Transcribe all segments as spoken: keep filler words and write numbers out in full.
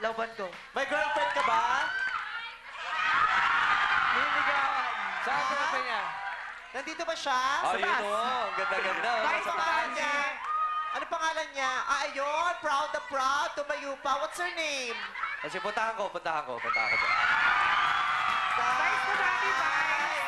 Laban ko. May girlfriend ka ba? Niligawan. Saan sa kape niya? Nandito ba siya? Oh, Sa yun bus? o. Ang ganda-ganda. oh. Ano Nasa pangalan taas. niya? Ano pangalan niya? Ah, ayun. Proud na proud. Tumayo pa. What's her name? Kasi puntahan ko, puntahan ko, puntahan ko. Vice ko dati, Vice.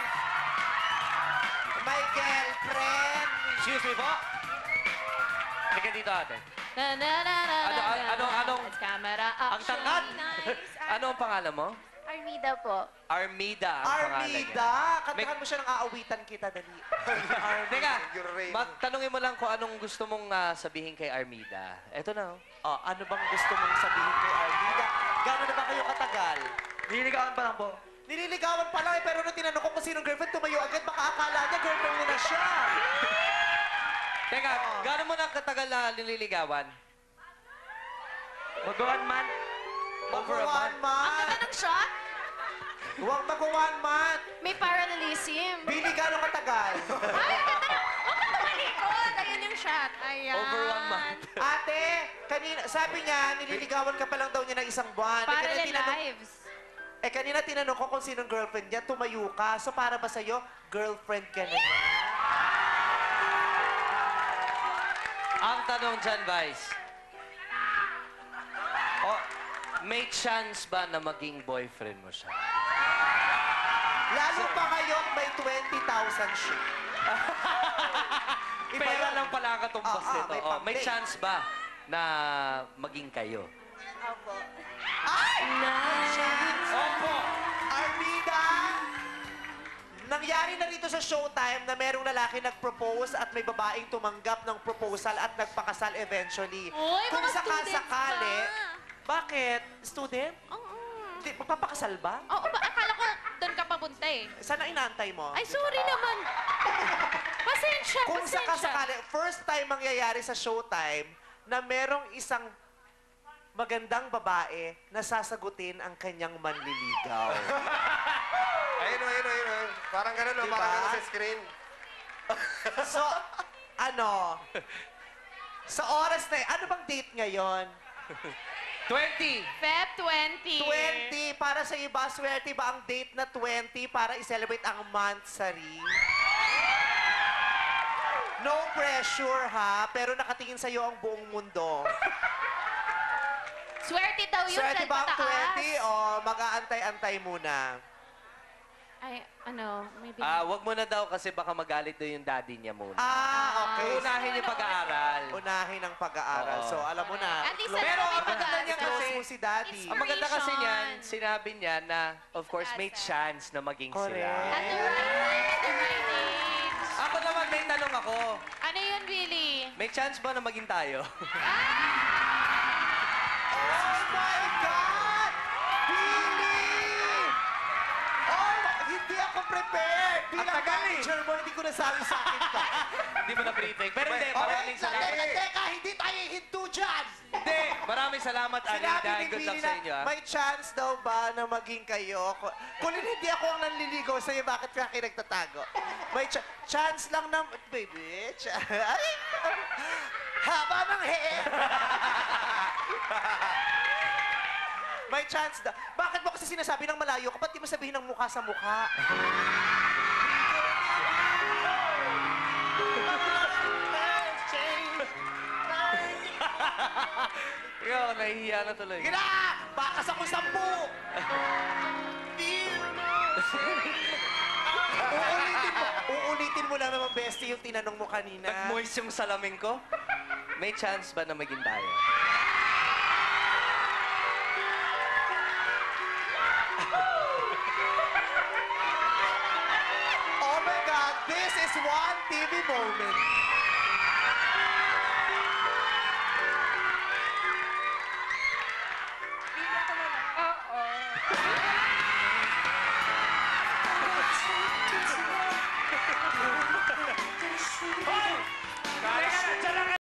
My girlfriend. Excuse me po? Halika dito, ate. Na, na, na, na, Ano, na, ano, na. anong- It's camera Ang action. tangkad? Nice. Ano ang pangalan mo? Armida po. Armida ang pangalan niya. Armida. Kantahan mo siya ng aawitan kita, dali. Teka, magtanungin mo lang kung anong gusto mong ah, sabihin kay Armida. Eto na, oh. Oh, ano bang gusto mong sabihin kay Armida? Gano'n na ba kayo katagal? Niligawan pa lang po. Nililigawan pa lang eh, pero nung tinanong ko kung sinong girlfriend, tumayo agad. Baka akala niya girlfriend mo na siya. Teka, gano'n mo na katagal na nililigawan? Mag-one man. Over a Mag-one Ang month. ganda ng shot. Huwag mag-one month. May parallelism. Billy, gano'ng katagal? Ay, ang ganda ng... Huwag ka tumalikod. Ayan yung shot. Ayan. Over one month. Ate, kanina, sabi niya, nililigawan ka pa lang daw niya ng isang buwan. Eh, kanina Parallel tinanong, lives. eh, kanina tinanong ko kung sinong girlfriend niya, tumayo ka. So, para ba sa'yo, girlfriend ka na niya? Ang tanong dyan, Vice. Oh, may chance ba na maging boyfriend mo siya? Lalo pa ngayon, may twenty thousand siya. Iba Pera yan. lang pala ang katumbas Ah, ah, nito. may Oh, may pang-date. chance ba na maging kayo? Opo. Ay! Nice. Opo! Armida! Nangyari na rito sa Showtime na merong lalaki nag-propose at may babaeng tumanggap ng proposal at nagpakasal eventually. Uy, Kung mga students sakasakali, ba? bakit? Student? Oo. Di, magpapakasal ba? Oo ba? Akala ko doon ka papunta eh. Saan ang inaantay mo? Ay, sorry naman. Pasensya, Kung pasensya. sakasakali, first time mangyayari sa Showtime na merong isang magandang babae na sasagutin ang kanyang manliligaw. Ayun o, ayun o, ayun o. Parang gano'n, no? Diba? Parang gano'n sa screen. So, ano? Sa oras na ano bang date ngayon? twenty! Feb twenty. twenty. Para sa iba, swerte ba ang date na twenty para i-celebrate ang monthsary? No pressure, ha? Pero nakatingin sa'yo ang buong mundo. Swerte daw yun Swerte sa ba ang pataas. twenty o mag-aantay-antay muna? Ay, ano, maybe. Ah, wag mo na daw kasi baka magalit daw yung daddy niya muna. Ah, okay. Unahin yung pag-aaral. Unahin ang pag-aaral. Oo. So, alam mo na. At least close- Pero alam mo ang yung maganda niya pag-aaral. kasi, close mo si daddy. It's ang maganda kasi niyan, Inspiration. sinabi niya na, of course, may chance na maging Correct. sila. At the right time, at the right age. Ako naman, may tanong ako. Ano yun, Billy? May chance ba na maging tayo? Oh my God! Billy! Oh, hindi ako prepared. Bilang tagal eh. manager mo, hindi ko nasabi sa akin to. Hindi mo na-briefing. Pero hindi, Okay, maraming teka, salamat. teka, teka, hindi tayo hinto dyan. Hindi, maraming salamat, Sinabi Anita. ni Good luck Billy sa na, inyo, ah. may chance daw ba na maging kayo? Ku- Kung hindi ako ang nanliligaw sa'yo, bakit ka kayo nagtatago? May ch- chance lang na... Baby, ch- ay, haba ng hair! May chance daw. Bakit mo kasi sinasabi ng malayo? Kapag di mo sabihin ng mukha sa mukha. Ikaw, nahihiya na tuloy. Sige na! Bakas ako sampu! uulitin mo, uulitin mo lang naman, bestie, yung tinanong mo kanina. Nag-moist yung salamin ko. May chance ba na maging tayo? Oh my God, this is one T V moment.